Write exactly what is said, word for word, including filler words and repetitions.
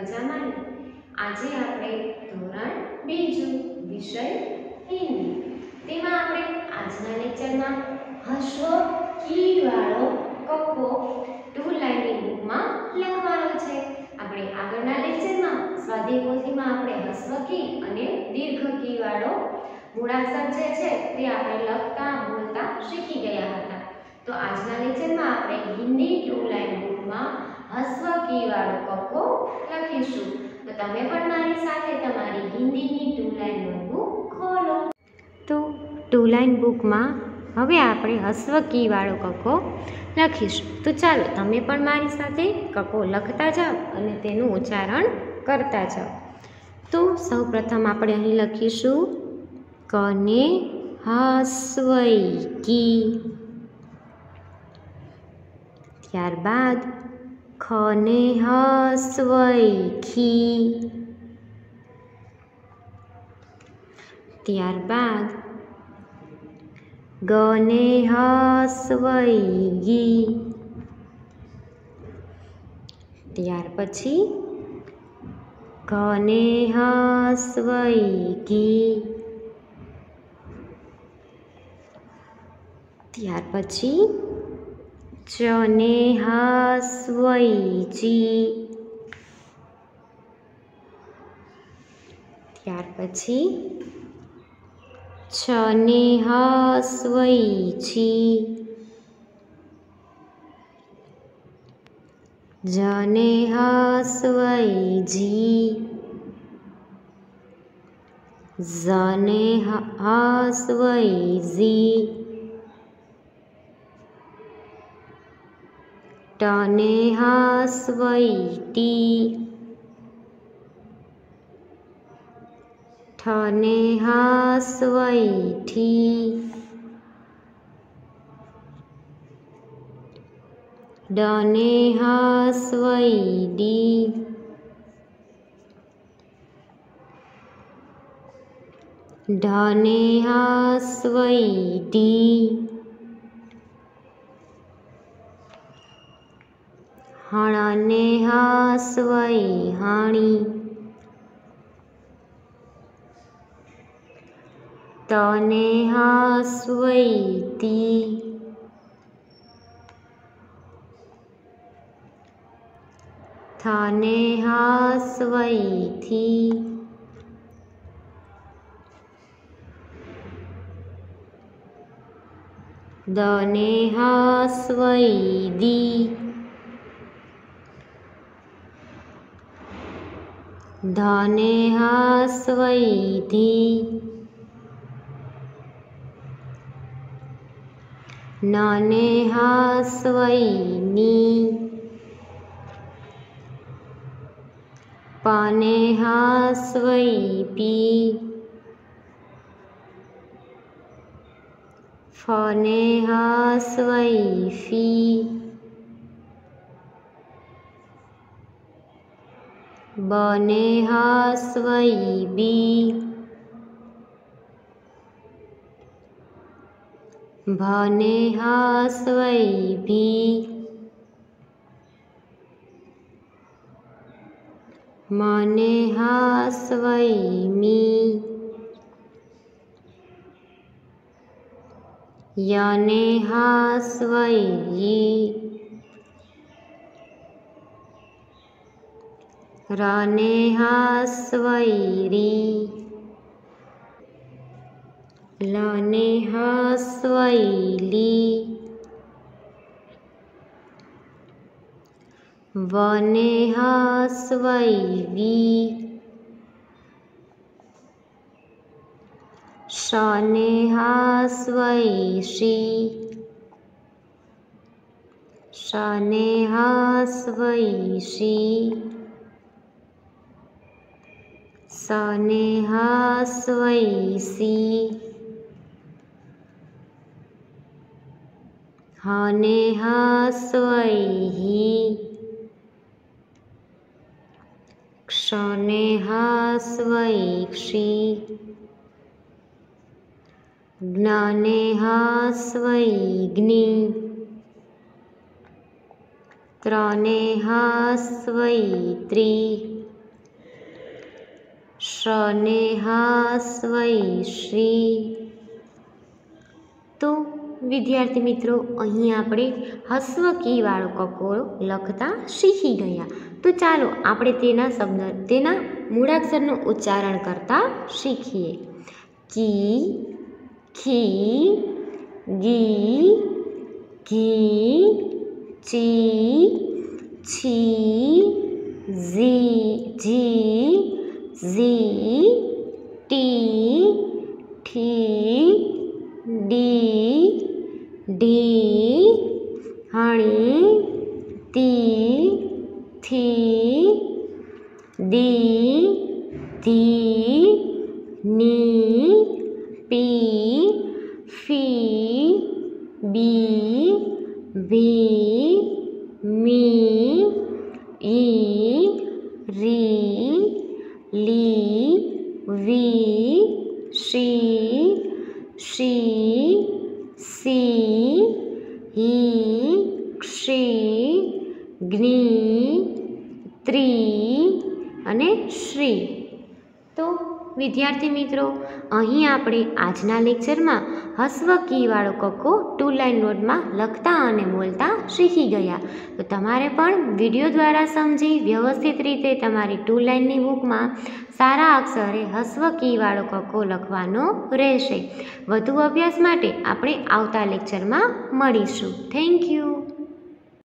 मजा माणी। આજે આપણે ધોરણ બીજું વિષય હિન્દી તેમાં આપણે આજના લેક્ચરમાં હસ્વ કી વાળો કક્કો ટુ લાઈનની બુકમાં લખવાનો છે। આપણે આગળના લેક્ચરમાં સ્વાધ્યાય પોથીમાં આપણે હસ્વ કી અને દીર્ઘ કી વાળો મૂળાક્ષર જે છે તે આપણે લખતા બોલતા શીખી ગયા હતા। તો આજના લેક્ચરમાં આપણે હિન્દી ટુ લાઈન બુકમાં હસ્વ કી વાળો કક્કો લખીશું। तो तमे पण मारी साथे तमारी हिंदी की टू लाइन बुक खोलो। तो टू लाइन बुक में हवे आपणे हस्व की वाळो कक्को लखीशुं। तो चलो तमे पण मारी साथे कक्को लखता जाओ अने तेनुं उच्चारण करता जाओ। तो सौ प्रथम आपणे अहीं लखीशुं कने हस्वई की, त्यारबाद खने हस्वई खी, त्यारबाद गने हस्वई गी, त्यार पछी घने हस्वई घी, त्यार पछी चने हस्वई ची, त्यार पछी छने हस्वई छी, जने हस्वई जी, जने हस्वई जी, टने हस्वई टी, ठने हस्वई ठी, डने हस्वई डी, ढने हस्वई डी, हणने हस्वई हाणी, तने हस्वई ती, थने हस्वई थी, दने हस्वई दी, धने हस्वई धी, नने हस्वई नी, पने हस्वई पी, फने हस्वई फी, बने हस्वई बी, भने हस्वई भी, मने हस्वई मी, यने हस्वई यी, रने हस्वई री, लने हस्वई ली, वने हस्वई वी, शने हस्वई शी, शने हस्वई शी, सने हस्वई सी, हने हस्वई ही, क्षने हस्वई क्षी, ज्ञाने हस्वई ग्नि, त्रने हस्वई त्रि, શને હસ્વઈ શ્રી. તો વિદ્યાર્થી મિત્રો, અહીં આપણે હસ્વ કી વાળો કકોરો લખતા શીખી ગયા. તો ચાલો આપણે તેના શબ્દ તેના મૂળાક્ષરનું ઉચ્ચારણ કરતા શીખીએ. કી, ખી, ગી, ઘી, ચી, છી, ઝી, જી, ઝી, ટી, ઠી, ડી, ઢી, હણી, તી, થી, દી, ધી, ની, પી, ફી, બી, ભી, મી, ઈ, રી, લી, વી, શી, શી, સી, હી, ક્ષી, જ્ઞી, ત્રી અને શ્રી. તો વિદ્યાર્થી મિત્રો, અહીં આપણે આજના લેક્ચરમાં હસ્વ કી વાળો કક્કો ટુ લાઇન નોટમાં લખતા અને બોલતા શીખી ગયા. તો તમારે પણ વિડીયો દ્વારા સમજી વ્યવસ્થિત રીતે તમારી ટુ લાઇનની બુકમાં સારા અક્ષરે હસ્વ કી વાળો કક્કો લખવાનો રહેશે. વધુ અભ્યાસ માટે આપણે આવતા લેક્ચરમાં મળીશું. Thank you.